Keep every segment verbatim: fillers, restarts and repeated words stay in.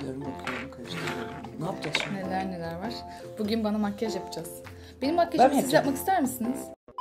bakıyorum, bakıyorum, karıştırıyorum. Ne yapacağız şimdi? Neler neler var. Bugün bana makyaj yapacağız. Benim makyajımı siz yapacağım. yapmak ister misiniz?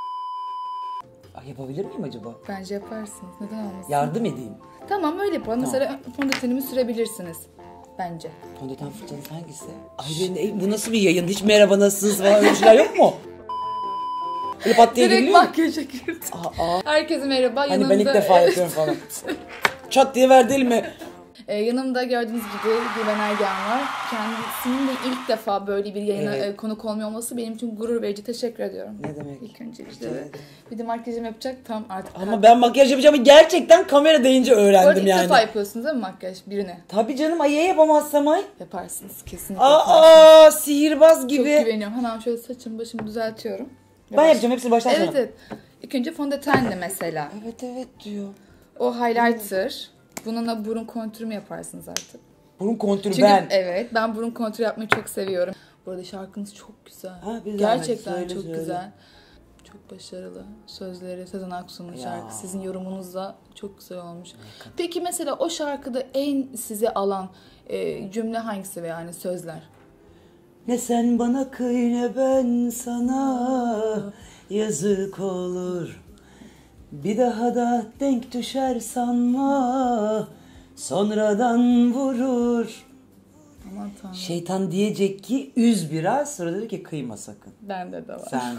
Ay, yapabilir miyim acaba? Bence yaparsınız. Neden olmasın? Yardım edeyim. Tamam öyle yapalım. Tamam. Mesela fondötenimi sürebilirsiniz. Bence. Fondöten fırçanız hangisi? Ay benim, bu nasıl bir yayın? Hiç merhaba nasılsınız falan öyle şeyler yok mu? Böyle pat diye Direkt geliyor mu? makyaja girdim. Aa, aa. Herkese merhaba. Hani yanımda, ben ilk defa evet. yapıyorum falan. Çat diye ver değil mi? Ee, yanımda gördüğünüz gibi Güven Ergen var. Kendisinin de ilk defa böyle bir yayına Evet. e, konuk olmuyor olması benim için gurur verici. Teşekkür ediyorum. Ne demek? İlk önce Rica işte. ederim. Bir de makyajımı yapacak tam artık. Ama ben makyaj yapacağımı gerçekten kamera deyince Bu arada öğrendim ilk yani. defa yapıyorsunuz değil mi makyaj birine? Tabii canım, ay ya yapamazsam ay. Yaparsınız kesinlikle. yaparsınız. Aa, sihirbaz Çok gibi. güveniyorum. Hemen şöyle saçımı başımı düzeltiyorum. Ben Yavaş. yapacağım hepsini baştan Evet sona. evet. İlk önce fondötenle mesela. Evet evet diyor. O highlighter. Bununla burun kontürümü yaparsınız artık. Burun kontürü Çünkü ben. evet ben burun kontürü yapmayı çok seviyorum. Bu arada şarkınız çok güzel. Ha, bir zahmet, Gerçekten söyle, çok söyle. güzel. Çok başarılı. Sözleri Sezen Aksu'nun Ya. şarkısı. Sizin yorumunuzla çok güzel olmuş. Peki mesela o şarkıda en size alan e, cümle hangisi ve yani sözler? Ne sen bana kıy ne ben sana, yazık olur. Bir daha da denk düşer sanma, sonradan vurur. Aman tanrım. Şeytan diyecek ki üz biraz, sonra dedi ki kıyma sakın. Bende de var. Sen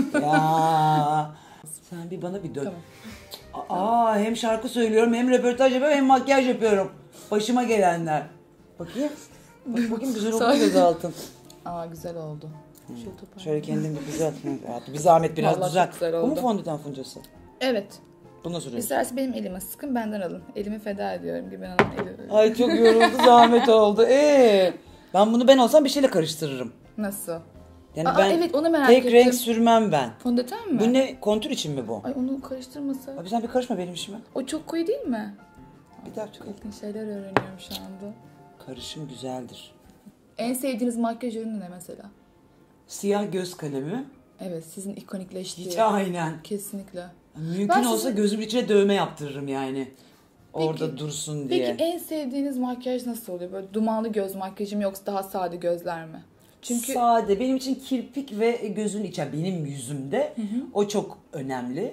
ya sen bir bana bir dön. Tamam. Aa, hem şarkı söylüyorum hem röportaj yapıyorum hem makyaj yapıyorum. Başıma gelenler. Bakayım. Bak bakayım güzel oldu mu gözaltın? Aa güzel oldu. Şöyle toparlayayım. Şöyle kendimi bir düzelt. Bir zahmet biraz Vallahi düzelt. çok güzel Bu mu oldu. fondöten fıncası? Evet. Bunu nasıl sürüyorsun? İsterse benim elime sıkın benden alın. Elimi feda ediyorum gibi hanım eli. Ay çok yoruldu, zahmet oldu. Ee, ben bunu ben olsam bir şeyle karıştırırım. Nasıl? Yani Aa, ben evet, onu merak tek ettim. renk sürmem ben. Fondöten mi? Bu ne? Kontür için mi bu? Ay onu karıştırmasa. Abi sen bir karışma benim işime. O çok koyu değil mi? Bir dakika. Çok ilginç şeyler öğreniyorum şu anda. Karışım güzeldir. En sevdiğiniz makyaj ürünü ne mesela? Siyah göz kalemi. Evet sizin ikonikleştiği. Hiç aynen. Kesinlikle. Mümkün Ben olsa sizin- gözümün içine dövme yaptırırım yani. Orada Peki- dursun diye. Peki en sevdiğiniz makyaj nasıl oluyor? Böyle dumanlı göz makyajı mı yoksa daha sade gözler mi? Çünkü Sade. Benim için kirpik ve gözün içi. Benim yüzümde o çok önemli.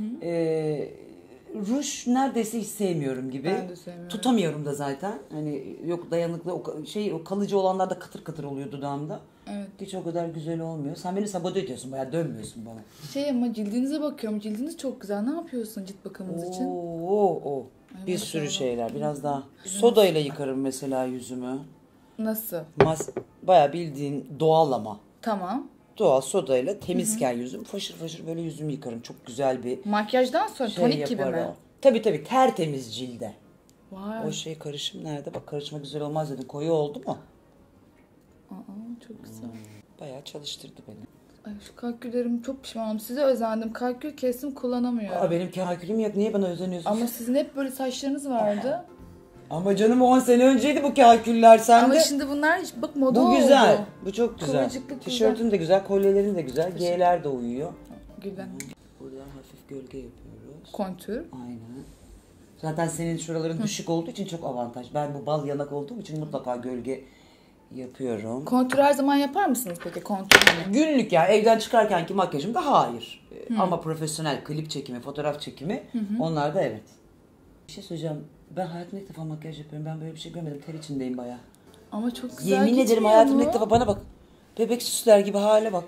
Ee, ruj neredeyse hiç sevmiyorum gibi. Ben de sevmiyorum. Tutamıyorum da zaten. Hani yok dayanıklı o ka- şey o kalıcı olanlar da katır katır oluyor dudağımda. evet. Hiç o kadar güzel olmuyor. Sen beni sabote ediyorsun, bayağı dönmüyorsun bana. Şey ama cildinize bakıyorum. Cildiniz çok güzel. Ne yapıyorsun cilt bakımınız için? Oo, oo. Ay, Bir maşallah. sürü şeyler. Biraz daha soda ile yıkarım mesela yüzümü. Nasıl? Mas bayağı bildiğin doğal ama. Tamam. Doğal sodayla temizken yüzüm faşır faşır böyle yüzümü yıkarım. Çok güzel bir Makyajdan sonra şey tonik gibi yapar mi? o. Tabii tabii tertemiz cilde. Vay. O şey karışım nerede? Bak karışma güzel olmaz dedin. Koyu oldu mu? Aa, çok güzel. Bayağı çalıştırdı beni. Ay şu kalküllerim çok pişmanım. Size özendim. Kalkül kesim kullanamıyorum. Aa, benim kalkülüm yok. Niye bana özeniyorsun? Ama sizin hep böyle saçlarınız vardı. Ama canım on sene önceydi bu kalküller sende. Ama şimdi bunlar bak moda Bu oldu. güzel. Bu çok güzel. Kıvırcıklık Tişörtün de güzel, kolyelerin de güzel. G'ler de uyuyor. Güven. Buradan hafif gölge yapıyoruz. Kontür. Aynen. Zaten senin şuraların düşük olduğu için çok avantaj. Ben bu bal yanak olduğum için mutlaka gölge yapıyorum. Kontür her zaman yapar mısınız peki kontür hani? Günlük ya evden çıkarkenki makyajımda hayır. Ee, Ama profesyonel klip çekimi, fotoğraf çekimi onlar da evet. Bir şey söyleyeceğim. Ben hayatımda ilk defa makyaj yapıyorum. Ben böyle bir şey görmedim. Ter içindeyim bayağı. Ama çok güzel Yemin ederim gitmiyor hayatımda mu? ilk defa bana bak. Bebek süsler gibi hale bak.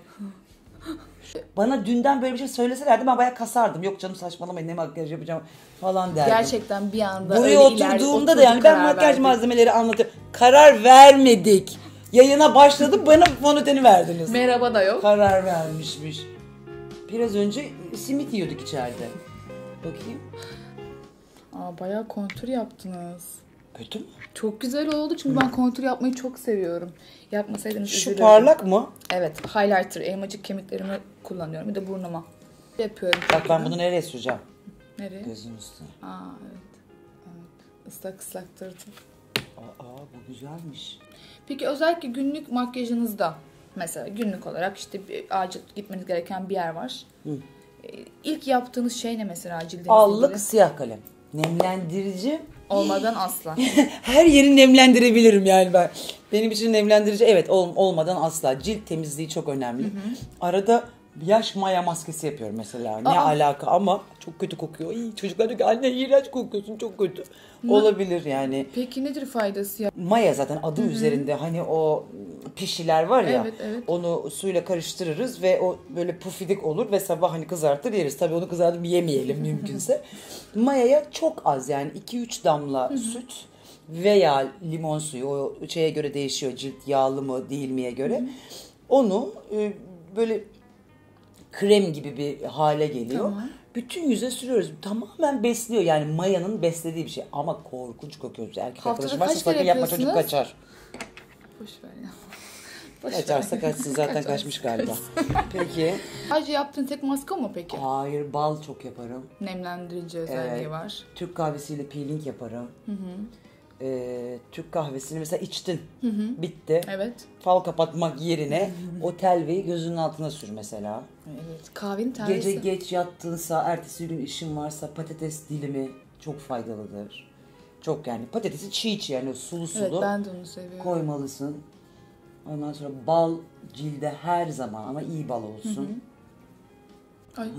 Bana dünden böyle bir şey söyleselerdi ben bayağı kasardım. Yok canım saçmalamayın ne makyaj yapacağım falan derdim. Gerçekten bir anda Buraya öyle ileride oturduğumda da yani ben karar makyaj verdik. malzemeleri anlatıyorum. Karar vermedik. Yayına başladım bana fondöteni verdiniz. Merhaba da yok. Karar vermişmiş. Biraz önce simit yiyorduk içeride. Bakayım. Aa, bayağı kontür yaptınız. Kötü mü? Çok güzel oldu çünkü ben kontür yapmayı çok seviyorum. Yapmasaydınız Şu üzülürdüm. parlak mı? Evet, highlighter, elmacık kemiklerimi kullanıyorum. Bir de burnuma. Yapıyorum. Bak ben bunu nereye süreceğim? Nereye? Gözün üstüne. Aa evet. Evet. Islak ıslaktırdım. Aa bu güzelmiş. Peki özellikle günlük makyajınızda mesela günlük olarak işte bir acil gitmeniz gereken bir yer var. Hı. Ee, İlk yaptığınız şey ne mesela cildinizle Allık ilgili? siyah kalem. Nemlendirici Olmadan asla. Her yeri nemlendirebilirim yani ben. Benim için nemlendirici evet ol, olmadan asla. Cilt temizliği çok önemli. Hı hı. Arada yaş maya maskesi yapıyorum mesela. Ne Aa. alaka ama çok kötü kokuyor. İyi, çocuklar diyor ki anne iğrenç kokuyorsun çok kötü. Ne? Olabilir yani. Peki nedir faydası ya? Maya zaten adı Hı-hı. üzerinde hani o pişiler var ya. Evet, evet. Onu suyla karıştırırız ve o böyle pufidik olur ve sabah hani kızartır yeriz. Tabii onu kızartıp yemeyelim mümkünse. Mayaya çok az yani iki üç damla Hı-hı. süt veya limon suyu o şeye göre değişiyor cilt yağlı mı değil miye göre. Hı-hı. Onu e, böyle krem gibi bir hale geliyor. Tamam. Bütün yüze sürüyoruz. Tamamen besliyor yani mayanın beslediği bir şey. Ama korkunç kokuyor. Erkek arkadaşım varsa sakın yapma çocuk kaçar. Boş ver ya. Boş Kaçarsa kaçsın zaten kaçmış galiba. Peki. Sadece yaptığın tek maske mı peki? Hayır bal çok yaparım. Nemlendirici özelliği evet. var. Türk kahvesiyle peeling yaparım. Hı hı. Ee, Türk kahvesini mesela içtin. Hı hı. Bitti. Evet. Fal kapatmak yerine o telveyi gözünün altına sür mesela. Evet. Kahvenin telvesi. Gece geç yattığınsa, ertesi gün işin varsa patates dilimi çok faydalıdır. Çok yani patatesi çiğ çiğ yani sulu sulu. Evet ben de onu seviyorum. Koymalısın. Ondan sonra bal cilde her zaman ama iyi bal olsun. Hı hı. Ay.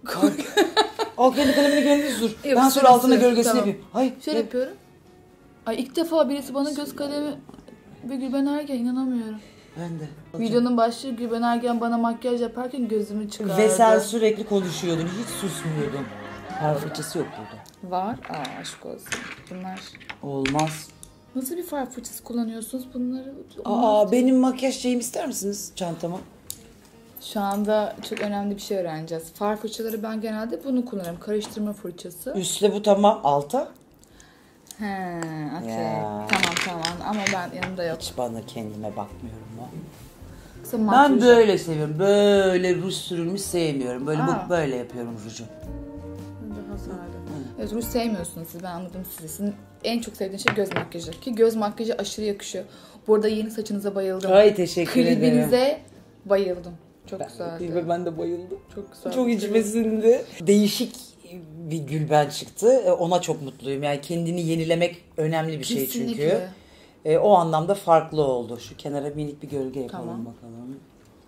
Al kendi kalemini kendin sür. Evet, ben sonra altına gölgesini tamam. yapayım. Ay, şöyle evet. yapıyorum. Ay ilk defa birisi bana göz kalemi ve Gülben Ergen inanamıyorum. Ben de. Videonun başlığı Gülben Ergen bana makyaj yaparken gözümü çıkardı. Ve sen sürekli konuşuyordun. Hiç susmuyordun. Far fırçası yok burada. Var. Aa aşk olsun. Bunlar. Olmaz. Nasıl bir far fırçası kullanıyorsunuz bunları? Aa benim makyaj şeyimi ister misiniz çantama? Şu anda çok önemli bir şey öğreneceğiz. Far fırçaları ben genelde bunu kullanırım. Karıştırma fırçası. Üstle bu tamam. Alta? He, okey. Tamam tamam ama ben yanımda yok. Hiç bana kendime bakmıyorum o. Ben böyle seviyorum. Böyle ruj sürülmüş sevmiyorum. Böyle bu böyle yapıyorum ruju. Daha sade. Evet, ruj sevmiyorsunuz siz. Ben anladım sizi. Sizin en çok sevdiğiniz şey göz makyajı. Ki göz makyajı aşırı yakışıyor. Bu arada yeni saçınıza bayıldım. Ay teşekkür ederim. Klibinize bayıldım. Çok ben, güzeldi. Ben de bayıldım. Çok güzel. Çok içmesinde. Değişik bir Gülben çıktı. Ona çok mutluyum. Yani kendini yenilemek önemli bir şey Kesinlikle. çünkü. E, o anlamda farklı oldu. Şu kenara minik bir gölge yapalım tamam. bakalım.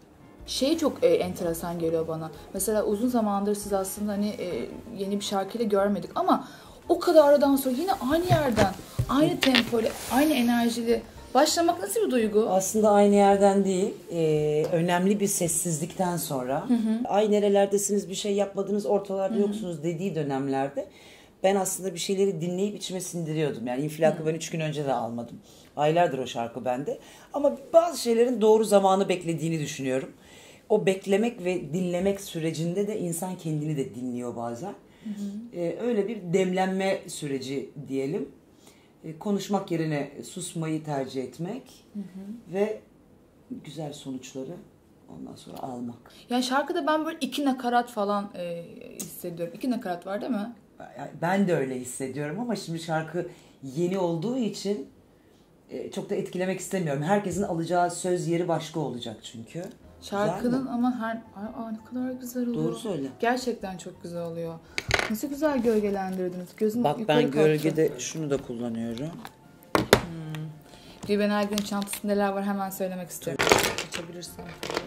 Şey çok e, enteresan geliyor bana. Mesela uzun zamandır siz aslında hani e, yeni bir şarkıyla görmedik ama o kadar aradan sonra yine aynı yerden, aynı tempoyla, aynı enerjili başlamak nasıl bir duygu? Aslında aynı yerden değil. E, önemli bir sessizlikten sonra. Hı hı. Ay nerelerdesiniz bir şey yapmadınız ortalarda hı hı. yoksunuz dediği dönemlerde ben aslında bir şeyleri dinleyip içime sindiriyordum. Yani infilakı ben üç gün önce de almadım. Aylardır o şarkı bende. Ama bazı şeylerin doğru zamanı beklediğini düşünüyorum. O beklemek ve dinlemek sürecinde de insan kendini de dinliyor bazen. Hı hı. Ee, öyle bir demlenme süreci diyelim. Ee, konuşmak yerine susmayı tercih etmek hı hı. ve güzel sonuçları ondan sonra almak. Yani şarkıda ben böyle iki nakarat falan e, hissediyorum. İki nakarat var değil mi? Ben de öyle hissediyorum ama şimdi şarkı yeni olduğu için çok da etkilemek istemiyorum. Herkesin alacağı söz yeri başka olacak çünkü. Şarkının ama her... Aa, ne kadar güzel oluyor. Doğru söyle. Gerçekten çok güzel oluyor. Nasıl güzel gölgelendirdiniz. Gözüm bak yukarı ben gölgede kalktı. Şunu da kullanıyorum. Hmm. Gülben Ergen'in çantasında neler var hemen söylemek istiyorum. Açabilirsen.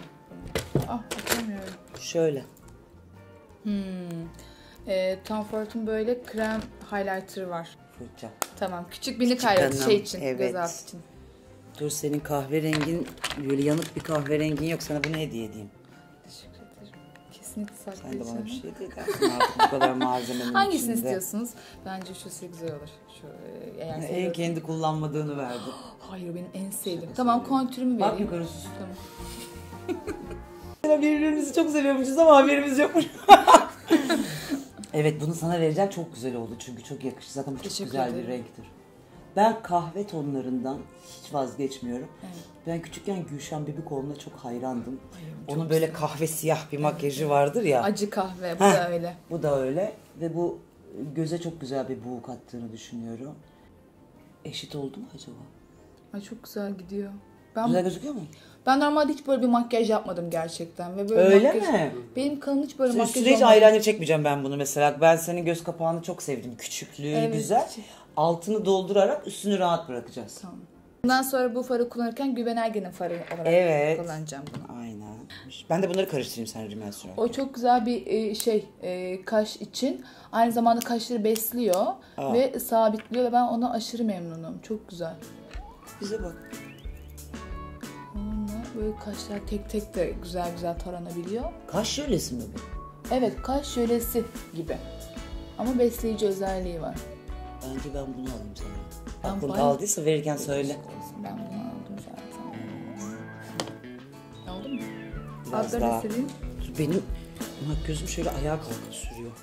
Ah açamıyorum. Şöyle. Hmm. E, Tom Ford'un böyle krem highlighter'ı var. Fırça. Tamam. Küçük minik highlighter şey için. Evet. Gözaltı için. Dur senin kahverengin böyle yanık bir kahverengin yok. Sana bunu hediye edeyim. Teşekkür ederim. Kesinlikle saklayacağım. Sen de bana bir şey hediye edersin artık bu kadar malzemenin hangisini içinde. istiyorsunuz? Bence şu güzel olur. Şu, eğer en kendi kullanmadığını verdi. Hayır benim en sevdiğim. Şaka tamam kontürümü vereyim. Bak yukarı sus. Tamam. Birbirimizi çok seviyormuşuz ama haberimiz yokmuş. Evet bunu sana vereceğim çok güzel oldu çünkü çok yakıştı zaten bu çok Teşekkür güzel ederim. Bir renktir. Ben kahve tonlarından hiç vazgeçmiyorum. Evet. Ben küçükken Gülşen Bebikoğlu'na çok hayrandım. Ay, onun böyle güzel. Kahve siyah bir makyajı vardır ya. Acı kahve bu Heh, da öyle. Bu da öyle ve bu göze çok güzel bir buğu kattığını düşünüyorum. Eşit oldu mu acaba? Ay çok güzel gidiyor. Ben güzel gözüküyor mu? Ben normalde hiç böyle bir makyaj yapmadım gerçekten. Ve böyle öyle makyaj, mi? Benim kanım hiç böyle Üstüne makyaj hiç olmadı. eyeliner çekmeyeceğim ben bunu mesela. Ben senin göz kapağını çok sevdim. Küçüklüğü evet. güzel. Altını doldurarak üstünü rahat bırakacağız. Tamam. Bundan sonra bu farı kullanırken Güven Ergen'in farı olarak Evet. kullanacağım bunu. Aynen. Ben de bunları karıştırayım sen rimel sürerken. O çok güzel bir e, şey e, kaş için. Aynı zamanda kaşları besliyor Aa. ve sabitliyor ve ben ona aşırı memnunum. Çok güzel. Bize bak. Onunla böyle kaşlar tek tek de güzel güzel taranabiliyor. Kaş jölesi mi bu? Evet, kaş jölesi gibi. Ama besleyici özelliği var. Bence ben bunu alayım sana. Ben Bak bunu bayağı- aldıysa verirken söyle. Ben bunu aldım zaten. Oldu mu? Biraz Adları daha. istediğin. Dur, benim makyözüm şöyle ayağa kalkıp sürüyor.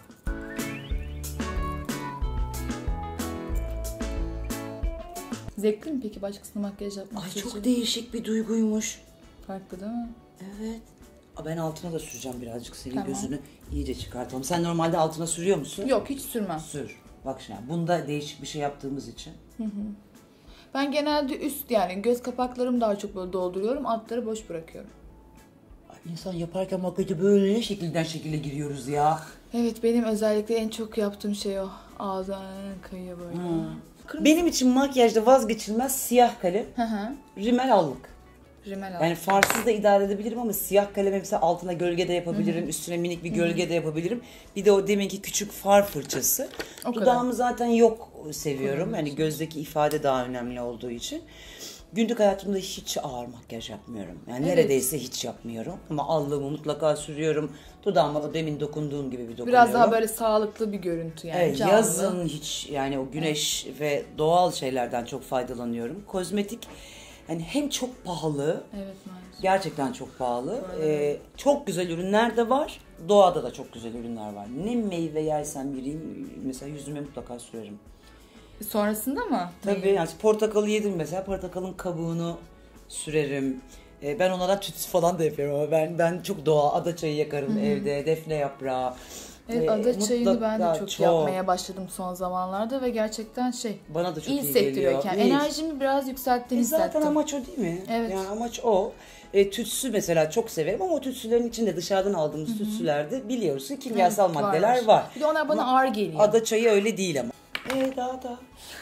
Zevkli mi peki başkasına makyaj yapmak? Ay için? çok değişik bir duyguymuş. Farklı değil mi? Evet. Aa, ben altına da süreceğim birazcık. Senin Tamam. gözünü iyice çıkartalım. Sen normalde altına sürüyor musun? Yok, hiç sürmem. Sür. Bak şimdi bunda değişik bir şey yaptığımız için. Ben genelde üst yani göz kapaklarımı daha çok böyle dolduruyorum. Altları boş bırakıyorum. Ay, İnsan yaparken makyajı böyle şekilden şekilde giriyoruz ya. Evet, benim özellikle en çok yaptığım şey o. Ağzından kayıyor böyle. Kırmızı. Benim için makyajda vazgeçilmez siyah kalem, Hı hı. rimel allık. Rimel al. Yani farsız da idare edebilirim ama siyah kalem mesela altına gölge de yapabilirim, üstüne minik bir gölge de yapabilirim. Bir de o deminki küçük far fırçası. O kadar. Dudağımı zaten yok seviyorum. Yani gözdeki ifade daha önemli olduğu için. Günlük hayatımda hiç ağır makyaj yapmıyorum. Yani Evet. neredeyse hiç yapmıyorum. Ama allığımı mutlaka sürüyorum. Dudağıma o demin dokunduğum gibi bir dokunuyorum. Biraz daha böyle sağlıklı bir görüntü yani. Evet, canlı. yazın hiç yani o güneş ve doğal şeylerden çok faydalanıyorum. Kozmetik hani hem çok pahalı, Evet maalesef. gerçekten çok pahalı. Ee, çok güzel ürünler de var. Doğada da çok güzel ürünler var. Ne meyve yersem biriyim mesela yüzüme mutlaka sürerim. Sonrasında mı? Tabii yani portakalı yedim mesela portakalın kabuğunu sürerim. Ee, ben onlara tütsü falan da yapıyorum ama ben ben çok doğa ada çayı yakarım evde, defne yaprağı. Evet, Ee, ada çayını ben de mutlaka çok, yapmaya başladım son zamanlarda ve gerçekten şey Bana da çok iyi iyi hissettiriyor geliyor. kendimi. İyi. Enerjimi biraz yükselttiğini E zaten hissettim. amaç o değil mi? Evet. Yani amaç o. E, tütsü mesela çok severim ama o tütsülerin içinde dışarıdan aldığımız tütsülerde biliyoruz ki kimyasal Evet, maddeler var. var. Bir de onlar bana Ama ağır geliyor. Ada çayı öyle değil ama. E daha da.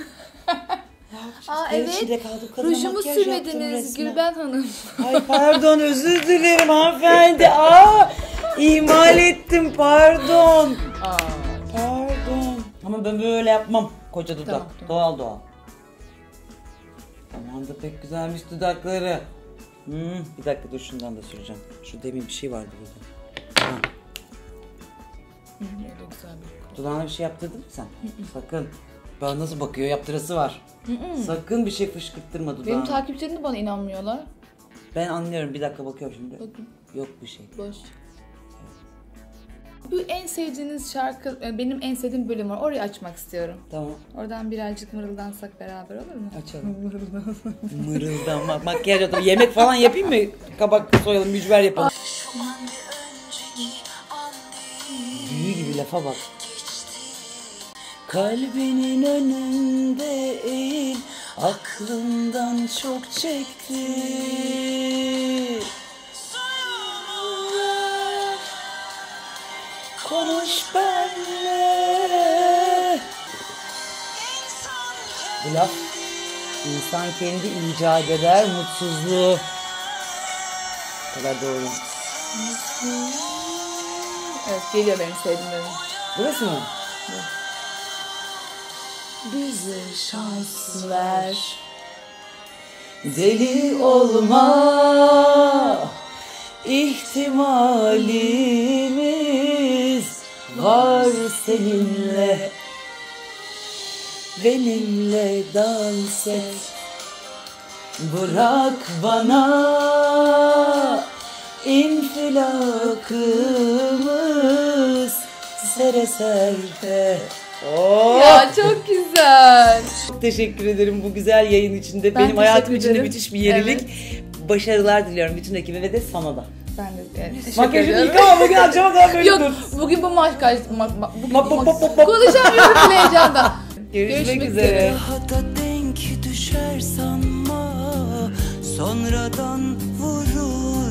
Aa evet. Rujumu sürmediniz Gülben Hanım. Ay pardon özür dilerim hanımefendi. Aa, ihmal ettim pardon. Aa. Pardon. Ama ben böyle yapmam. Koca dudak. Tamam, tamam. Doğal doğal. Aman da pek güzelmiş dudakları. Hmm, bir dakika dur şundan da süreceğim. Şu demin bir şey vardı burada. Ha, Hı, öyle güzel bir dudağına bir şey yaptırdın mı sen? Sakın. Bana nasıl bakıyor yaptırası var. Sakın bir şey fışkırttırma dudağına. Benim takipçilerim de bana inanmıyorlar. Ben anlıyorum bir dakika bakıyorum şimdi. Bakın. Yok bir şey. Boş. Bu en sevdiğiniz şarkı, benim en sevdiğim bölüm var. Orayı açmak istiyorum. Tamam Oradan birazcık mırıldansak beraber olur mu? açalım. Mırıldanmak, makyaj atalım. Yemek falan yapayım mı? Kabak soyalım, mücver yapalım. Büyü gibi lafa bak. Kalbinin önünde eğil, aklından çok çekti. Konuş benimle. Bu laf, insan kendi icat eder mutsuzluğu. Bu kadar doğru. Evet, geliyor benim sevdiğim. Burası mı? Bize şans ver. Deli olma ihtimalimiz var seninle. Benimle dans et. Bırak bana infilakımız sere serde. Oh! Ya çok güzel. Çok teşekkür ederim bu güzel yayın içinde. Ben Benim hayatım teşekkür içinde ederim. müthiş bir yenilik. Başarılar diliyorum bütün ekibe ve de sana da. Ben de evet, teşekkür Makyajını ederim. yıkama bugün akşama kadar böyle Yok, dur. bugün bu makyaj... Ma, ma, bugün Ma- bu pop- mak- pop- pop- pop. Konuşamıyorum bile heyecandan. Görüşmek üzere. Hata denk düşer sanma, sonradan vurur